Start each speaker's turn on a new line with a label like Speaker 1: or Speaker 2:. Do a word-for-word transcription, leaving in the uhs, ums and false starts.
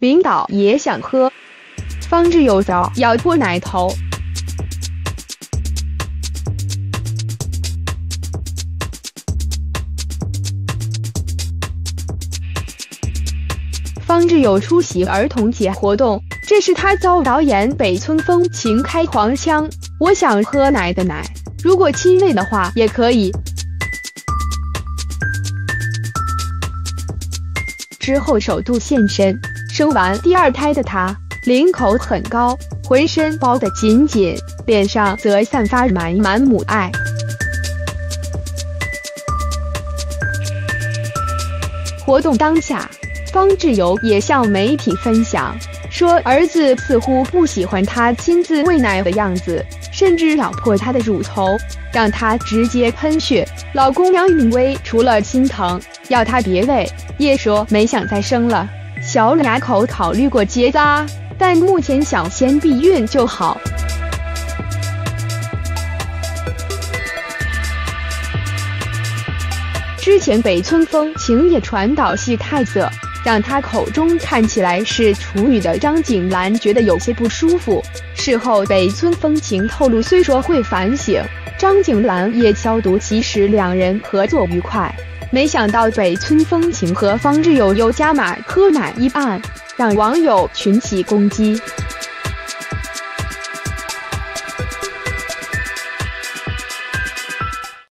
Speaker 1: 领导也想喝，方志友遭咬破奶头。方志友出席儿童节活动，这是他遭导演北村风情开黄腔，我想喝奶的奶，如果亲喂的话也可以。之后首度现身，生完第二胎的他，领口很高，浑身包得紧紧，脸上则散发满满母爱。活动当下，方志友也向媒体分享，说儿子似乎不喜欢他亲自喂奶的样子，甚至咬破他的乳头，让他直接喷血。老公杨允威除了心疼，要他别喂，也说没想再生了。小俩口考虑过结扎，但目前想先避孕就好。之前北村风情也传导系太色，让他口中看起来是处女的张景兰觉得有些不舒服。事后北村风情透露，虽说会反省，张景兰也消毒，其实两人合作愉快。没想到北村风情和方志友又加码喝奶一案，让网友群起攻击。